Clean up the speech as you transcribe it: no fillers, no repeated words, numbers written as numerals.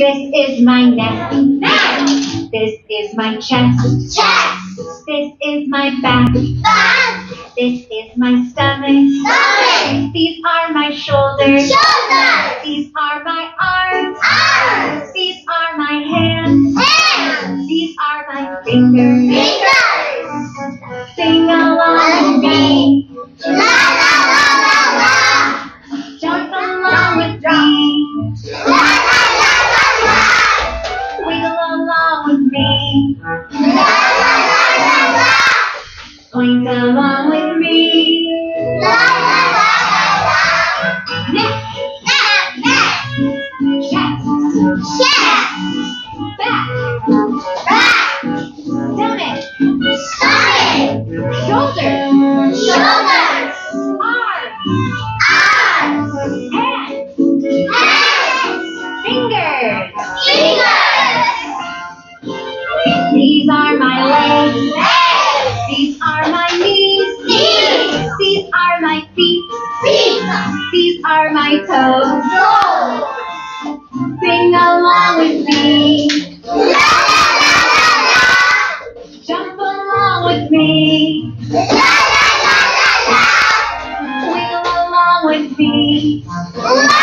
This is my neck. This is my chest. This is my back. This is my stomach. These are my shoulders. These are my arms. These are my hands. These are my fingers. Sing along with me. Jump along with me. Wiggle along with me. Swing along with me. Neck. Chest. Back. Stomach. Shoulders. Arms. Hands. Fingers. These are my legs. These are my knees. These are my feet. These are my toes. Sing along with me. Jump along with me. Wiggle along with me.